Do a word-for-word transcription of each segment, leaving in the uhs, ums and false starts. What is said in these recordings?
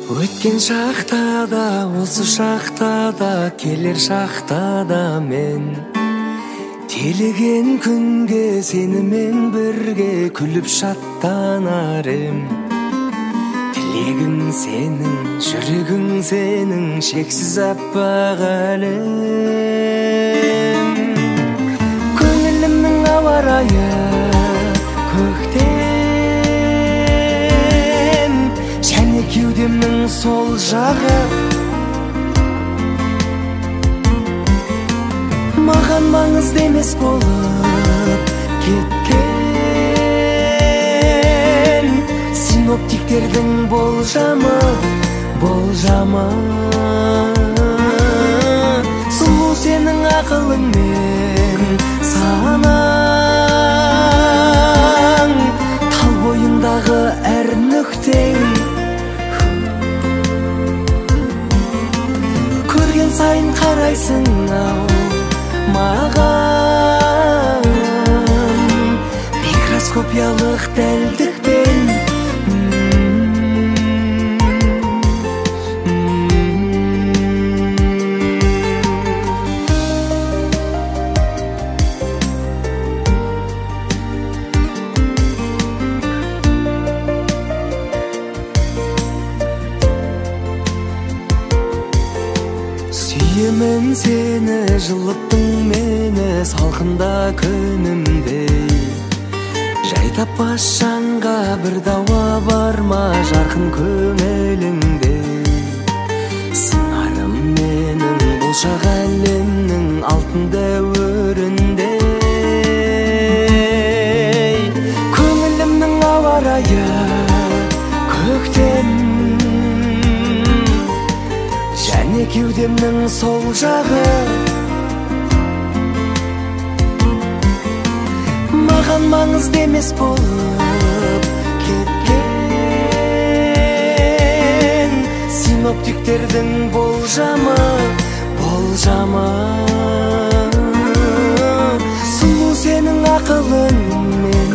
Өткен шақта да, осы шақта да, келер шақта да мен телеген күнге сенімен бірге күліп шаттанар ем. Тілегің сенің, жүрегің сенің, шексіз аппақ әлем. Көңілімнің ауа райы көктем, және кеудемнің сол жағы маған маңызды емес болып кеткен. Синоптиктердің болжамы, болжамы сұлу сенің ақылыңмен санаң, тал бойындағы әр нүктең көрген сайын қарайсың ау маған микроскопиялық дәлдікпен. Сүйемін сені, жылыттың мені салқында күнімдей. Жай таппас жанға бір дауа бар ма жарқын көңіліңде. Сыңарым менің болшақ әлемнің алтын дәуірінде. Көңілімнің ауа райы көктем, және кеудемнің сол жағы маған маңызды емес болып кеткен. Синоптиктердің болжамы, болжамы сұлу сенің ақылыңмен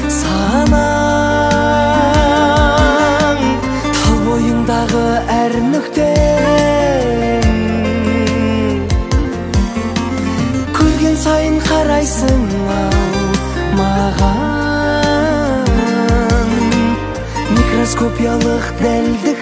санаң, тал бойыңдағы әр нүкте көрген сайын қарайсың ау маған микроскопиялық дәлдік